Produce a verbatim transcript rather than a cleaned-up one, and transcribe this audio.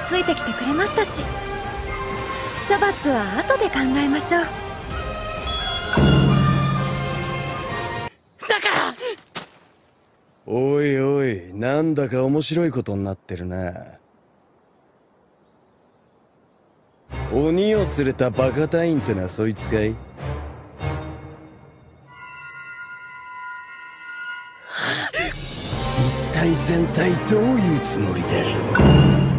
ついてきてくれましたし、処罰は後で考えましょう。 だから。 おいおい、なんだか面白いことになってるな。鬼を連れたバカ隊員ってのはそいつかい？一体全体どういうつもりだ？